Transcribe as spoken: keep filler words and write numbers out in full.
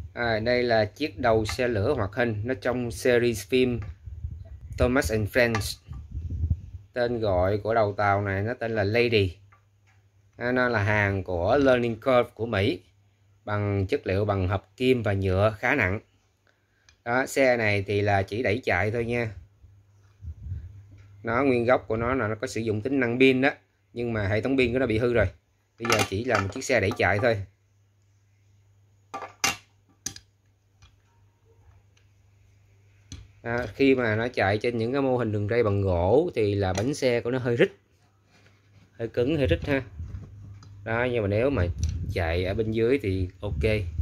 À, đây là chiếc đầu xe lửa hoạt hình, nó trong series phim Thomas and Friends. Tên gọi của đầu tàu này nó tên là Lady. À, nó là hàng của Learning Curve của Mỹ, bằng chất liệu bằng hợp kim và nhựa khá nặng. Đó, xe này thì là chỉ đẩy chạy thôi nha. Nó nguyên gốc của nó là nó có sử dụng tính năng pin đó, nhưng mà hệ thống pin của nó bị hư rồi. Bây giờ chỉ là một chiếc xe đẩy chạy thôi. À, khi mà nó chạy trên những cái mô hình đường ray bằng gỗ thì là bánh xe của nó hơi rít, hơi cứng, hơi rít ha. Đó, nhưng mà nếu mà chạy ở bên dưới thì ok.